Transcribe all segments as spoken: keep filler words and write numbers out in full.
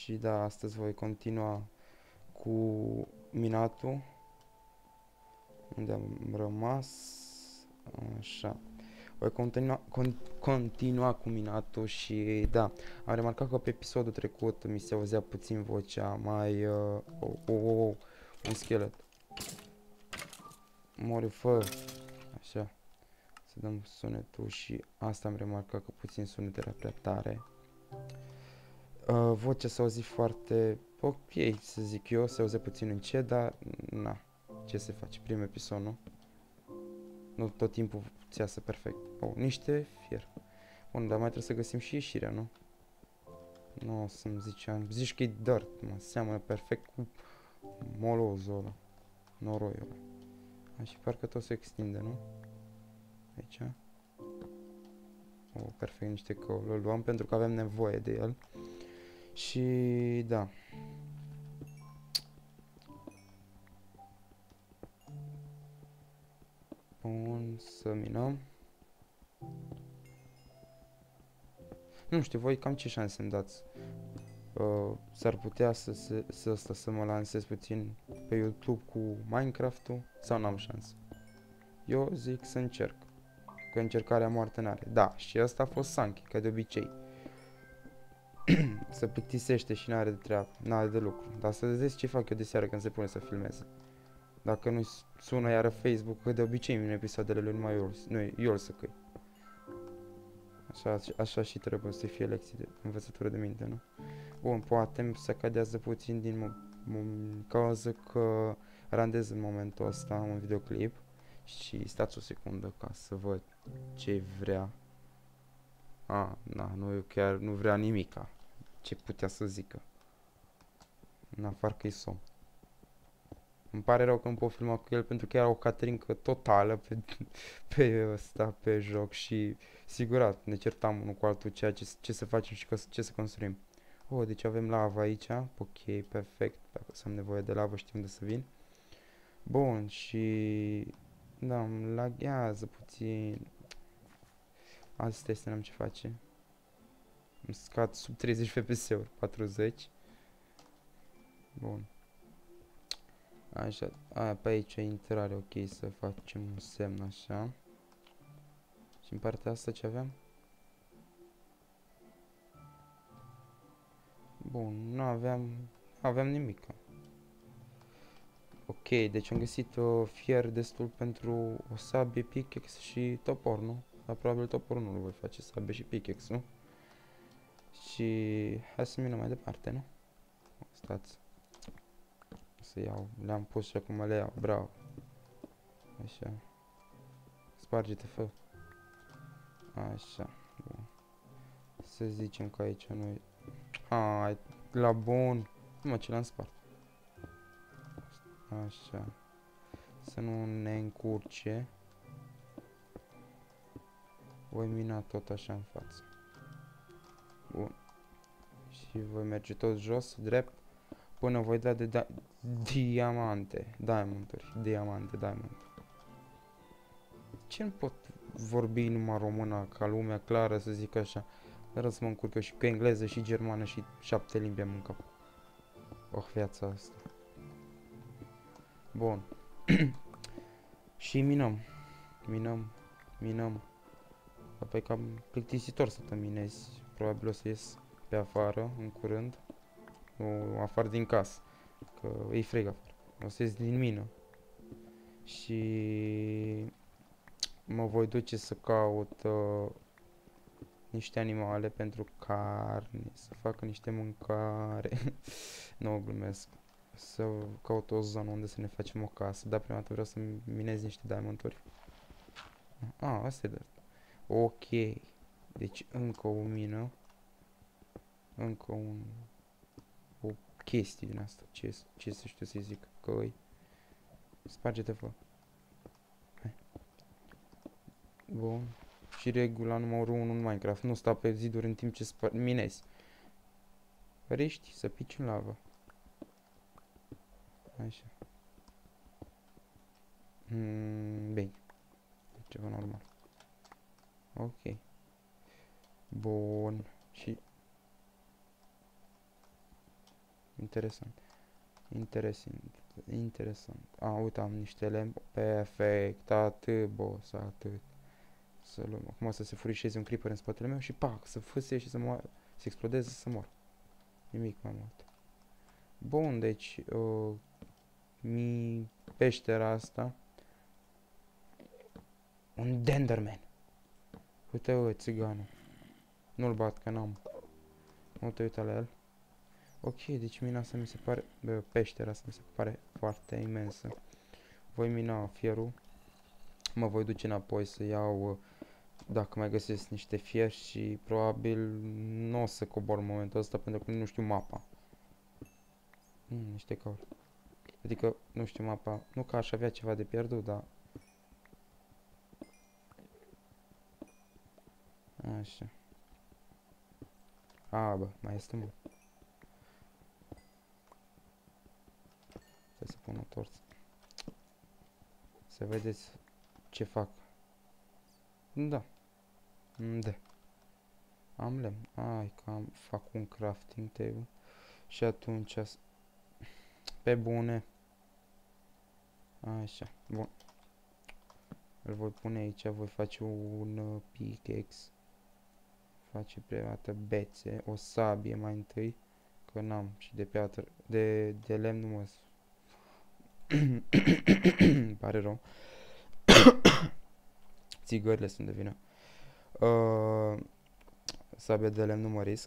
Și da, astăzi voi continua cu minatul, unde am rămas. Așa. Voi continua, con, continua cu minatul și da, am remarcat că pe episodul trecut mi se auzea puțin vocea mai... Uh, oh, oh, oh, oh, un schelet. Mori, fă! Așa. Să dăm sunetul și asta am remarcat că puțin sunetul era prea tare. Uh, vocea s-a auzit foarte ok, să zic eu, se auze puțin încet, dar na, ce se face, primul episod, nu? Nu tot timpul ți iasă perfect. Oh, niște fier. Bun, dar mai trebuie să găsim și ieșirea, nu? Nu o să-mi ziceam, zici că e dirt, mă, seamănă perfect cu molozul ăla, noroiul ăla. A, și parcă tot se extinde, nu? Aici. Oh, perfect, niște căuli, îl luăm pentru că avem nevoie de el. Și da. Bun, să minăm. Nu știu, voi cam ce șanse îmi dați? Uh, S-ar putea să, se, să, asta, să mă lansez puțin pe YouTube cu Minecraft-ul sau n-am șansă? Eu zic să încerc. Că încercarea moarte n-are. Da, și asta a fost Sanchi, ca de obicei. Se plictisește și n-are de treabă, n-are de lucru. Dar să vedeți ce fac eu de seară când se pune să filmeze. Dacă nu-i sună iară Facebook, că de obicei în episoadele lui numai eu, nu, eu îl să căi. Așa, așa și trebuie să fie lecții de învățătură de minte, nu? Bun, poate să cadează puțin din cauza că randez în momentul ăsta un videoclip și stați o secundă ca să văd ce vrea. A, na, nu, eu chiar nu vrea nimica. Ce putea să zică? În afară că-i somn. Îmi pare rău că nu pot filma cu el pentru că era o caterincă totală pe, pe ăsta, pe joc și sigurat ne certam unul cu altul ceea ce, ce să facem și ce să construim. Oh, deci avem lava aici. Ok, perfect. Dacă să am nevoie de lavă știm de să vin. Bun, și... Da, îmi laghează puțin. Asta este, n-am ce face. Îmi scad sub treizeci F P S-uri, patruzeci. Bun. Așa, a, pe aici e intrare, ok, să facem un semn așa. Și în partea asta ce aveam? Bun, nu aveam, aveam nimic. Ok, deci am găsit o fier destul pentru o sabie, pickaxe și topor, nu? Dar probabil toporul nu-l voi face, sabie și pickaxe, nu? Și hai să minăm mai departe, nu? Stați. Să iau, le-am pus și acum le iau, bravo. Așa. Sparge-te, fă. Așa, bun. Să zicem că aici nu e... Hai, la bun. Mă, ce l-am spart. Așa. Să nu ne încurce. Voi mina tot așa în față. Bun. Și voi merge tot jos, drept, până voi da de da diamante. Diamanturi. Diamante, diamante. Ce nu pot vorbi numai română ca lumea clară, să zic așa? Dar să mă încurc eu și cu engleză și germană și șapte limbi am în cap. Oh, viața asta. Bun. Și minăm. Minăm. Minăm. Apoi cam plictisitor să te minezi. Probabil o să ies pe afară în curând. Nu afară din casă. Că e frig afară. O să ies din mină. Și mă voi duce să caut uh, niște animale pentru carne. Să facă niște mâncare. Nu glumesc. Să caut o zonă unde să ne facem o casă. Dar prima dată vreau să minez niște diamanturi. Ah, asta e de asta. Ok. Deci încă o mină. Încă un... O chestie din asta. Ce, ce să știu să-i zic? Căi. Sparge-te, fă. Hai. Bun. Și regula numărul unu în Minecraft. Nu sta pe ziduri în timp ce minezi. Riști să pici în lavă. Așa. Mm, bine. Ceva normal. Ok. Bun. Și... Interesant. Interesant. Interesant. A, uite, am niște lemn. Perfect. Atât, boss, atât. Să luăm. Acum să se furișeze un creeper în spatele meu și pac, să fâsie și să mă, să explodeze, să mor. Nimic mai mult. Bun, deci uh, mi peștera asta. Un Denderman. Uite, uite, țiganul. Nu-l bat, că n-am. Nu te uita la el. Ok, deci mina asta mi se pare, bă, peștera asta mi se pare foarte imensă. Voi mina fierul. Mă voi duce înapoi să iau, uh, dacă mai găsesc niște fier și probabil nu o să cobor în momentul ăsta pentru că nu știu mapa. Mm, niște cauri. Adică nu știu mapa, nu că aș avea ceva de pierdut, dar... Așa. A, bă, mai este mult. Trebuie să pun o torță. Să vedeți ce fac. Da. Da. Am lemn. Ai, că am, fac un crafting table. Și atunci... Pe bune. Așa. Bun. Îl voi pune aici. Voi face un uh, pickaxe. Face prima dată bețe. O sabie mai întâi. Că n-am. Și de piatră. De, de lemn nu mă... Pare rău. Țigările sunt de vină. Uh, sabia de lemn nu mă risc.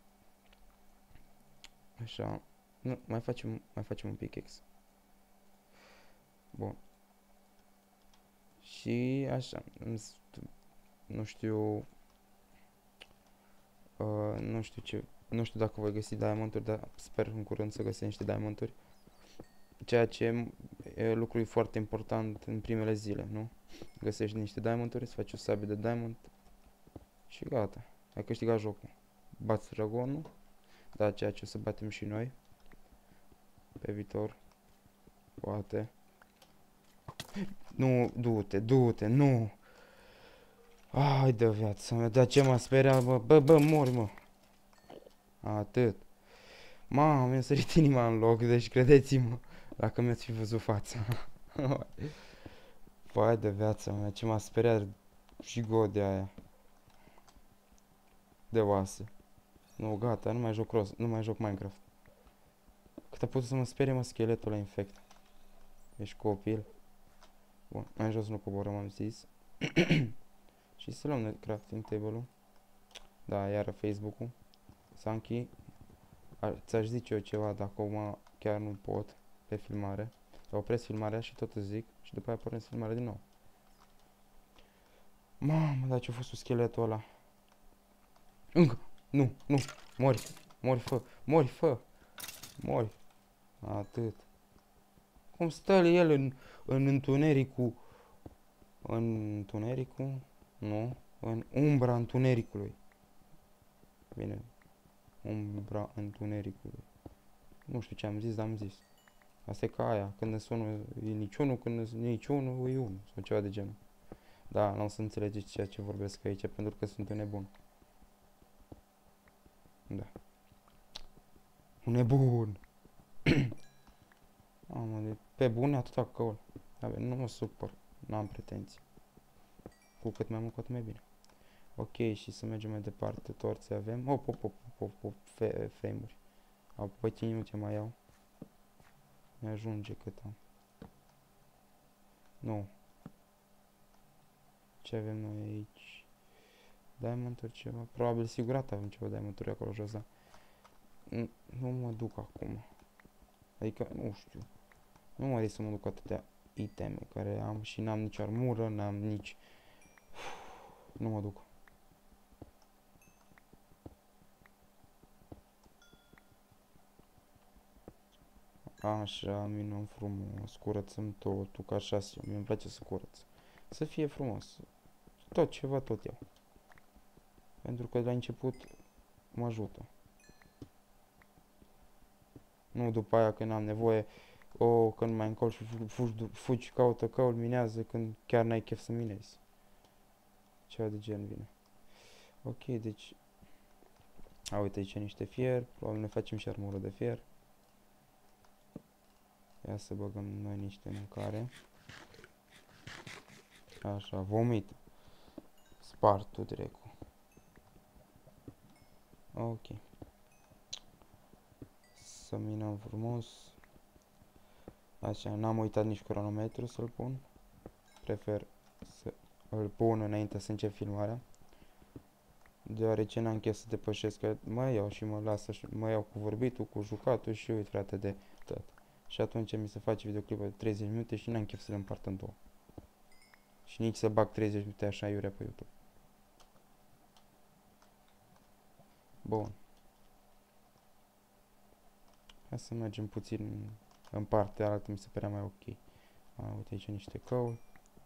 Așa. Nu, mai facem, mai facem un pickaxe. Bun. Și așa. Nu știu... Uh, nu știu ce... Nu știu dacă voi găsi diamanturi, dar sper în curând să găsesc niște diamanturi. Ceea ce e lucru foarte important în primele zile, nu? Găsești niște diamanturi, îți faci o sabie de diamond și gata. Ai câștigat jocul. Bați dragonul, da, ceea ce o să batem și noi pe viitor. Poate. Nu, du-te, du-te, nu! Ai de viața mea, dar ce m-a speriat, bă, bă, bă, mori, mă. Atât. Mamă, mi-a sărit inima în loc, deci credeți-mă, dacă mi-ați fi văzut fața. Vai de viața mea, ce m-a speriat și godea aia. De oase. Nu, gata, nu mai joc rost, nu mai joc Minecraft. Cât a putut să mă sperie, mă, scheletul la infect. Ești copil. Bun, mai jos nu coborăm, am zis. Și să luăm crafting table-ul. Da, iară Facebook-ul. Sanchi. Ți-aș zice eu ceva, dacă acum chiar nu pot pe filmare. Opresc filmarea și tot îți zic. Și după aia pornesc filmarea din nou. Mamă, dar ce-a fost cu scheletul ăla? Încă! Nu, nu! Mori! Mori, fă! Mori, fă! Mori! Atât. Cum stă el în, în întunericul... În întunericul? Nu. În umbra întunericului. Bine. Umbra întunericului. Nu știu ce am zis, dar am zis. Asta e ca aia. Când îți unul e niciunul, când îți niciunul e unul. Sau ceva de genul. Da, nu o să înțelegeți ceea ce vorbesc aici, pentru că sunt un nebun. Da. Un nebun! Mamă, de pe bune atâta căul. Abia, nu mă supăr. N-am pretenții. Cu cât mai mult, cu atât mai bine. Ok, și să mergem mai departe. Torțe avem. Hop, hop, hop, hop, hop, frame-uri. Apoi nu ce mai iau. Mi ajunge cât am. Nu. Ce avem noi aici? Diamond-uri ceva. Probabil sigurat avem ceva diamond-uri acolo jos, da. Nu, nu mă duc acum. Adică, nu știu. Nu mă risc să mă duc cu atâtea iteme care am și n-am nici armură, n-am nici... Uf, nu mă duc. Așa, minăm frumos, curățăm totul, ca așa, mi-mi place să curăț. Să fie frumos. Tot ceva, tot iau. Pentru că la început mă ajută. Nu după aia când am nevoie, o, când mai încol și fugi, fugi, caută căul, minează când chiar n-ai chef să minezi. Ceva de gen vine. Ok, deci... A, uite aici niște fier, probabil ne facem și armură de fier. Ia să băgăm noi niște mâncare. Așa, vomit. Spartul dracu. Ok. Să minăm frumos. Așa, n-am uitat nici cronometru să-l pun. Prefer să îl pun înainte să încep filmarea. Deoarece n-am chef să depășesc, că mă iau și mă lasă și mă iau cu vorbitul, cu jucatul și uit, frate, de tot. Și atunci mi se face videoclipul de treizeci minute și n-am chef să le împart în două. Și nici să bag treizeci minute așa iurea pe YouTube. Bun. Hai să mergem puțin în partea altă, mi se părea mai ok. A, uite aici niște căuri.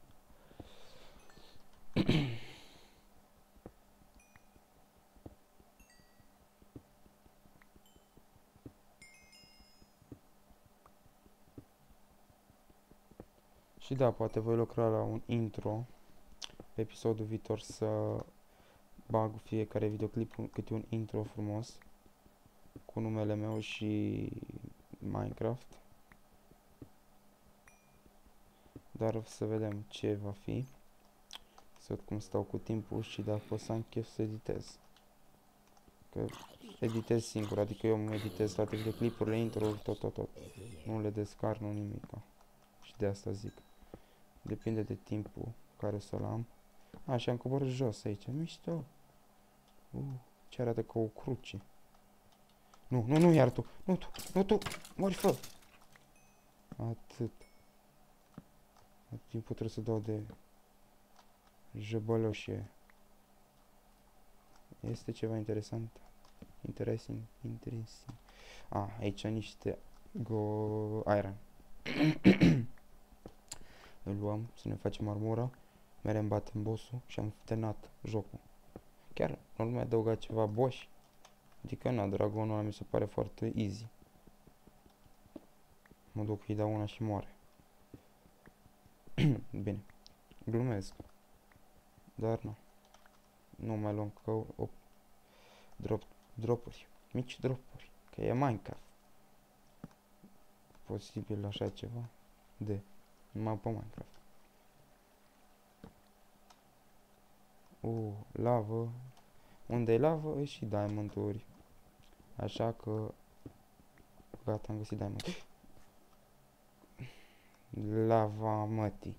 Și da, poate voi lucra la un intro pe episodul viitor, să bag fiecare videoclip câte un intro frumos cu numele meu și Minecraft. Dar să vedem ce va fi. Să văd cum stau cu timpul și dacă o să am chef să editez. Că editez singur, adică eu îmi editez toate videoclipurile, intro, tot, tot, tot. Nu le descarc, nu nimica. Și de asta zic. Depinde de timpul care o să-l am. A, și am coborât jos aici. Mișto. Uh, ce arată ca o cruce. Nu, nu, nu, iar tu. Nu tu, nu tu. Mori, fă. Atât. Atât timpul trebuie să dau de jăbăloșie. Este ceva interesant. Interesting, interesting. A, aici niște go iron. Îl luăm, să ne facem armura. Merem, batem boss-ul și am terminat jocul. Chiar nu mai adăugat ceva boss. Adică na, dragonul ăla mi se pare foarte easy. Mă duc, îi dau una și moare. Bine. Glumesc. Dar nu. Nu mai luăm că o drop, dropuri. Mici dropuri. Că e Minecraft. Posibil așa ceva. De. Numai pe Minecraft. Uh, lavă. Unde e lavă e și diamond-uri. Așa că gata, am găsit diamond. Lava mătii.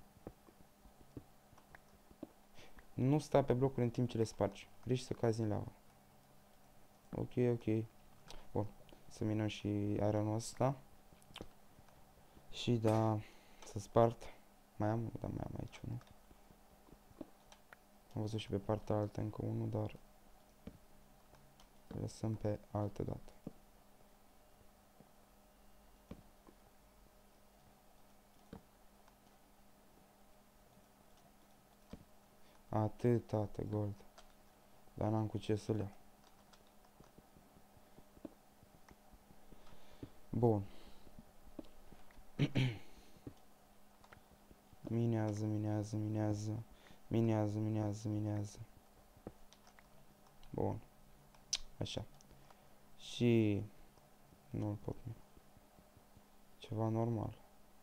Nu sta pe blocuri în timp ce le spargi. Riști să cazi în lava. Ok, ok. Bun. Să minăm și ironul ăsta. Și da, să spart. Mai am? Da, mai am aici unul. Am văzut și pe partea altă încă unul, dar le lăsăm pe altă dată. Atât, tată, gold. Dar n-am cu ce să le iau. Bun. Minează, minează, minează. Minează, minează, minează. Bun. Așa. Și nu-l pot. Ceva normal.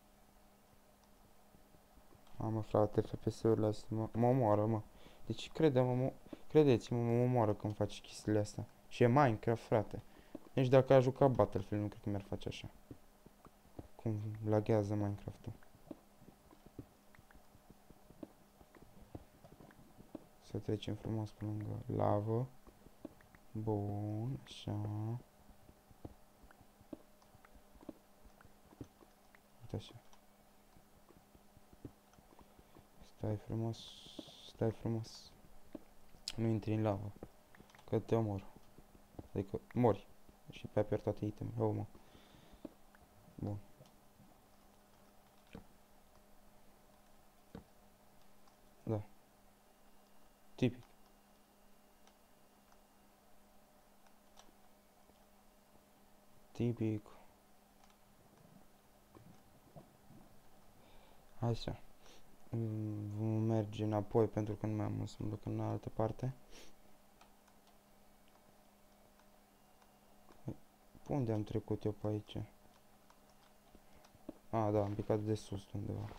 Mamă, frate, F P S-urile astea mă, mă omoară, mă. Deci crede-mă, mă, credeți-mă, mă omoară când faci chestiile astea. Și e Minecraft, frate. Nici dacă a jucat Battlefield, nu cred că mi-ar face așa. Cum laghează Minecraft-ul. Să trecem frumos pe lângă lavă. Bun, așa. Uite așa. Stai frumos, stai frumos. Nu intri în lavă, că te omor. Adică mori. Și pe pierd toate itemele. Oh, mă. Bun. Da. Tipic. Tipic. Așa. Vom merge înapoi pentru că nu mai am să mă duc în altă parte. Unde am trecut eu pe aici? A, da, am picat de sus de undeva.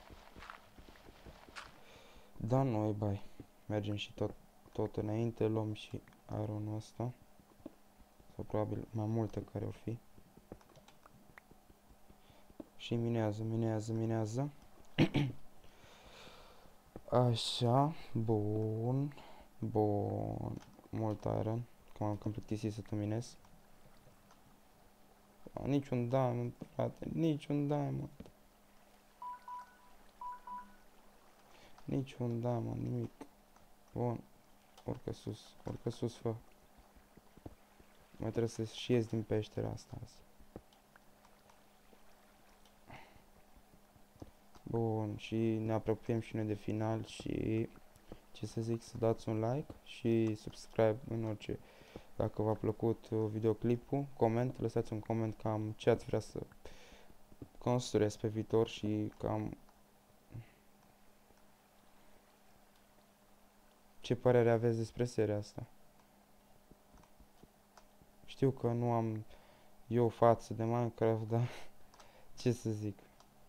Da, noi, bai. Mergem și tot, tot înainte, luăm și ironul ăsta. Sau probabil mai multe care or fi. Și minează, minează, minează. Așa, bun. Bun. Mult iron. Că m-am cam plictisit să tu minez. A, niciun diamond, frate, niciun diamond. Niciun diamond, nimic. Bun. Urcă sus, urcă sus, fă. Mai trebuie să și ies din peștera asta azi. Bun, și ne apropiem și noi de final și ce să zic, să dați un like și subscribe în orice. Dacă v-a plăcut videoclipul, coment, lăsați un coment cam ce ați vrea să construiesc pe viitor și cam ce părere aveți despre seria asta. Știu că nu am eu față de Minecraft, dar ce să zic.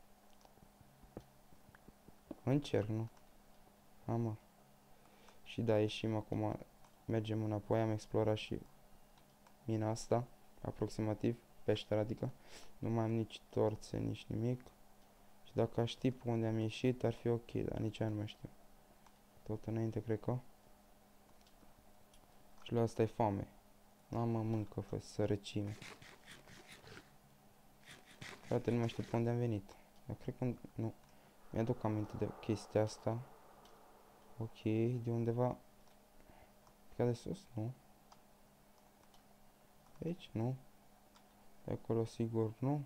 Încerc, nu? Ama. Și da, ieșim acum, mergem înapoi, am explorat și mina asta, aproximativ, peștera, adică. Nu mai am nici torțe, nici nimic. Și dacă aș ști pe unde am ieșit, ar fi ok, dar nici aia nu mai știu. Tot înainte, cred că. Și la asta e foame. Mamă, mâncă, fă, sărăcime. Frate, nu mai știu pe unde am venit. Dar cred că nu. Mi-aduc aminte de chestia asta. Ok, de undeva. Ca de sus? Nu. Aici? Nu. De acolo sigur nu.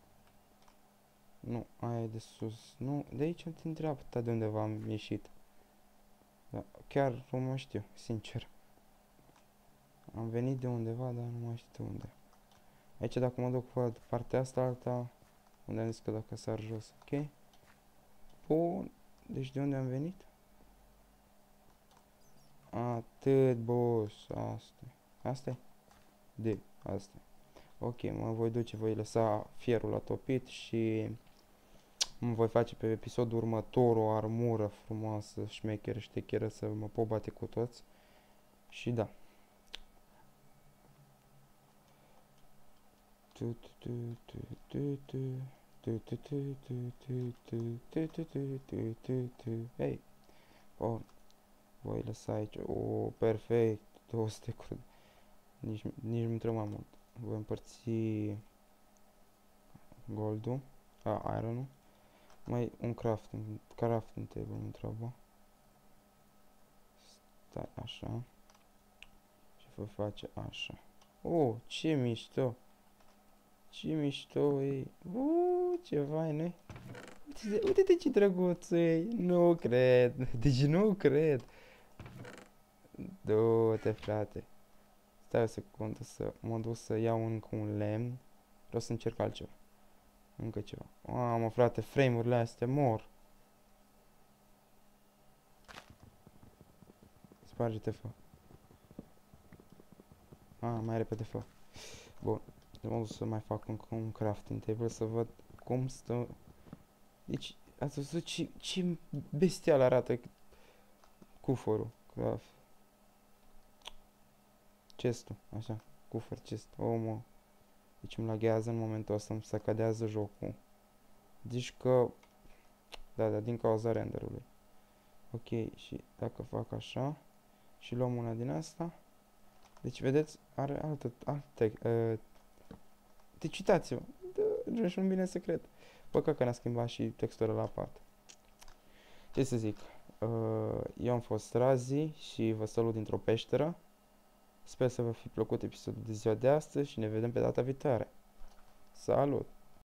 Nu, aia e de sus. Nu, de aici din dreapta de undeva am ieșit. Da, chiar nu mai știu, sincer. Am venit de undeva, dar nu mai știu de unde. Aici dacă mă duc pe partea asta, alta, unde am zis că dacă sar jos, ok? Bun, deci de unde am venit? Atât, boss, asta asta e? De, asta e. Ok, mă voi duce, voi lăsa fierul la topit și mă voi face pe episodul următor o armură frumoasă, șmecheră, ștecheră, să mă pot bate cu toți. Și da. Hei, bun. Voi lăsa aici. O, perfect. două sute crude. Nici, nici nu trebuie mai mult. Voi împărți goldul. A, ironul. Mai un crafting. Crafting table mă întreabă. Stai așa. Și voi face așa. Oh, ce mișto. Ce mișto e. Uuu, ce fain e. Uite-te, uite-te ce drăguț e. Nu cred. Deci nu cred. Du-te, frate. Stai o secundă să mă duc să iau încă un lemn. Vreau să încerc altceva. Încă ceva. Mamă, frate, frame-urile astea mor. Sparge-te, fă. Ah, mai repede, fă. Bun. Mă duc să mai fac încă un crafting table să văd cum stă. Deci, ați văzut ce, ce bestial arată cufărul. Craft. Chestul, așa. Cufăr, chest. Oh, mă. Deci îmi laghează în momentul ăsta, îmi sacadează jocul. Deci că... Da, da, din cauza renderului. Ok, și dacă fac așa și luăm una din asta. Deci, vedeți, are altă... alte... Uh, deci, uitați-vă. Da, și un bine secret. Păcat că n-a schimbat și textura la parte. Ce să zic? Uh, eu am fost Razi și vă salut dintr-o peșteră. Sper să vă fi plăcut episodul de ziua de astăzi și ne vedem pe data viitoare. Salut!